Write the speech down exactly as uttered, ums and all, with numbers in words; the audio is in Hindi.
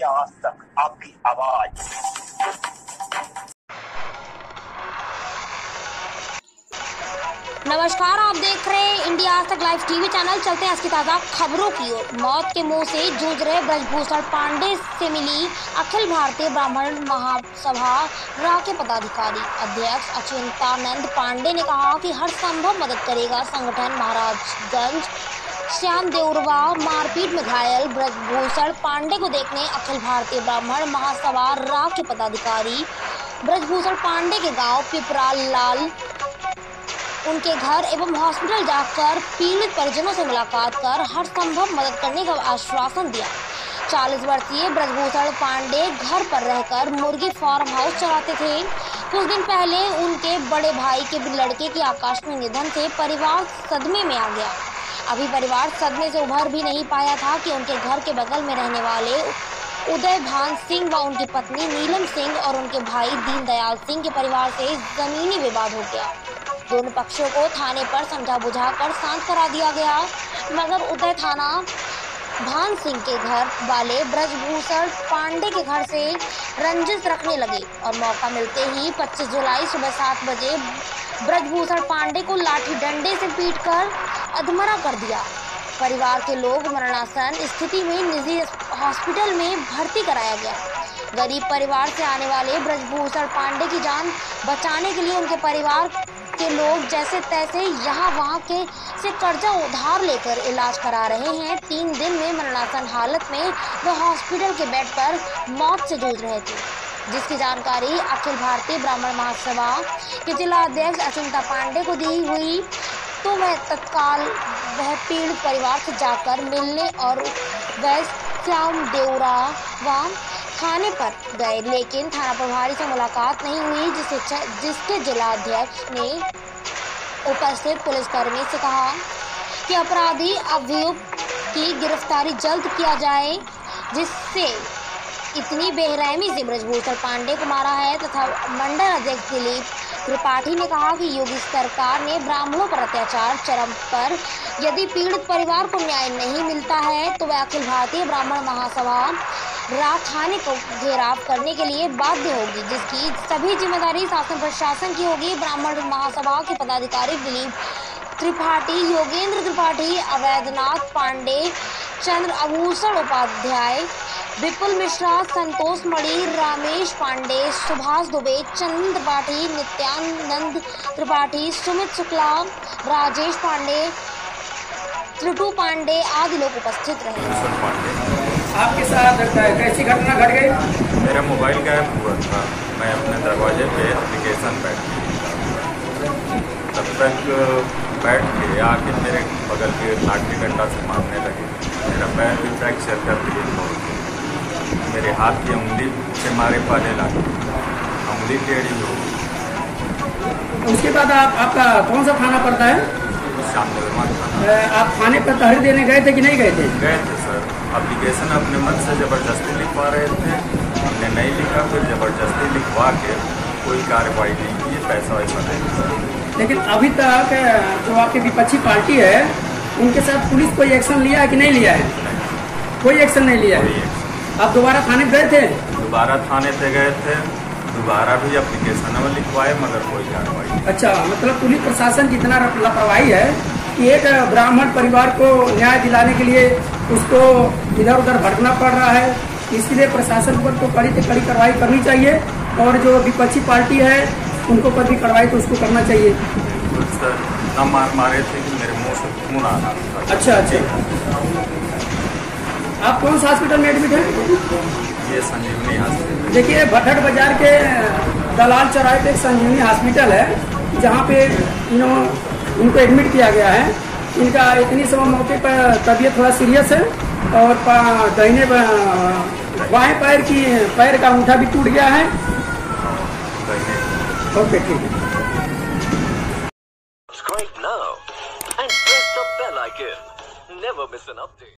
इंडिया आज तक आपकी आवाज। नमस्कार, आप देख रहे हैं इंडिया आज तक लाइव टीवी चैनल। चलते हैं आज की ताज़ा खबरों की ओर। मौत के मुंह से जूझ रहे ब्रजभूषण पांडे से मिली अखिल भारतीय ब्राह्मण महासभा रा के पदाधिकारी। अध्यक्ष अचिंतानंद पांडे ने कहा कि हर संभव मदद करेगा संगठन। महाराजगंज श्याम देउरवा मारपीट में घायल ब्रजभूषण पांडे को देखने अखिल भारतीय ब्राह्मण महासभा रा के पदाधिकारी ब्रजभूषण पांडे के गाँव पिपरा लाल उनके घर एवं हॉस्पिटल जाकर पीड़ित परिजनों से मुलाकात कर हर संभव मदद करने का आश्वासन दिया। चालीस वर्षीय ब्रजभूषण पांडे घर पर रहकर मुर्गी फार्म हाउस चलाते थे। कुछ दिन पहले उनके बड़े भाई के लड़के की आकस्मिक निधन से परिवार सदमे में आ गया। अभी परिवार सदमे से उभर भी नहीं पाया था कि उनके घर के बगल में रहने वाले उदय भान सिंह व उनकी पत्नी नीलम सिंह और उनके भाई दीनदयाल सिंह के परिवार से जमीनी विवाद हो गया। दोनों पक्षों को थाने पर समझा बुझाकर शांत करा दिया गया, मगर उदय थाना भान सिंह के घर वाले ब्रजभूषण पांडे के घर से रंजिश रखने लगे और मौका मिलते ही पच्चीस जुलाई सुबह सात बजे ब्रजभूषण पांडे को लाठी डंडे से पीटकर अधमरा कर दिया। परिवार के लोग मरणासन स्थिति में निजी हॉस्पिटल में भर्ती कराया गया। गरीब परिवार से आने वाले ब्रजभूषण पांडे की जान बचाने के लिए उनके परिवार के लोग जैसे तैसे यहाँ वहाँ के से कर्जा उधार लेकर इलाज करा रहे हैं। तीन दिन में मरणासन हालत में वह हॉस्पिटल के बेड पर मौत से जूझ रहे थे, जिसकी जानकारी अखिल भारतीय ब्राह्मण महासभा के जिला अध्यक्ष अचिंता पांडे को दी हुई तो वह तत्काल वह पीड़ित परिवार से जाकर मिलने और वह श्याम देउरा व थाने पर गए, लेकिन थाना प्रभारी से मुलाकात नहीं हुई, जिसे जिसके जिलाध्यक्ष ने उपस्थित पुलिसकर्मी से कहा कि अपराधी अभियुक्त की गिरफ्तारी जल्द किया जाए, जिससे इतनी बेरहमी से ब्रजभूषण पांडे को मारा है। तथा मंडल अध्यक्ष दिलीप त्रिपाठी ने कहा कि योगी सरकार ने ब्राह्मणों पर अत्याचार चरम पर, यदि पीड़ित परिवार को न्याय नहीं मिलता है तो वह अखिल भारतीय ब्राह्मण महासभा रा थाने को घेराव करने के लिए बाध्य होगी, जिसकी सभी जिम्मेदारी शासन प्रशासन की होगी। ब्राह्मण महासभा के पदाधिकारी दिलीप त्रिपाठी, योगेंद्र त्रिपाठी, अवैधनाथ पांडे, चंद्र आभूषण उपाध्याय, विपुल मिश्रा, संतोष मणि, रामेश पांडे, सुभाष दुबे, चंद्र त्रिपाठी, नित्यानंद त्रिपाठी, सुमित शुक्ला, राजेश पांडे, त्रिटू पांडे आदि लोग उपस्थित रहे। आपके साथ कैसी घटना घट गई? मेरा मोबाइल गायब हुआ था। मैं अपने दरवाजे पे एप्लीकेशन बैठ तब तक बैठ के आके मेरे बगल के लाठी डंडा से मारने लगे। मेरा पैर भी फ्रैक्चर कर दिए, मेरे हाथ की उंगली से मारे पाले लगे, उंगली टेढ़ी हो गई। उसके बाद आप आपका कौन सा थाना पड़ता है? श्याम देउरवा थाना। आप थाने पर तहरीर देने गए थे कि नहीं गए थे? गए थे सर। एप्लीकेशन अपने मन से ज़बरदस्ती लिखवा रहे थे, हमने नहीं लिखा, फिर ज़बरदस्ती लिखवा के कोई कार्रवाई नहीं की, पैसा वैसा नहीं। लेकिन अभी तक जो आपकी विपक्षी पार्टी है उनके साथ पुलिस कोई एक्शन लिया है कि नहीं लिया है? नहीं। कोई एक्शन नहीं लिया है। आप दोबारा थाने गए थे? दोबारा थाने पे गए थे, दोबारा भी एप्लीकेशन में लिखवाए, मगर कोई कार्रवाई नहीं। अच्छा, मतलब पुलिस प्रशासन जितना लापरवाही है कि एक ब्राह्मण परिवार को न्याय दिलाने के लिए उसको इधर उधर भटकना पड़ रहा है, इसलिए प्रशासन पर तो कड़ी से कड़ी कार्रवाई करनी चाहिए और जो विपक्षी पार्टी है उनको पर भी कार्रवाई तो उसको करना चाहिए। सर न मार मारे थे कि मेरे मुंह से खून आ रहा था। अच्छा अच्छा, आप कौन सा हॉस्पिटल में एडमिट हैं? ये संजीवनी हॉस्पिटल। देखिए, भटट बाजार के दलाल चौराहे पे एक संजीवनी हॉस्पिटल है, जहाँ पे इन्हों इनको एडमिट किया गया है। इनका इतनी समय मौके पर तबीयत थोड़ा सीरियस है और दाहिने बाएं पैर की पैर का अंगूठा भी टूट गया है। ओके, ठीक है। Subscribe now and press the bell icon. Never miss an update.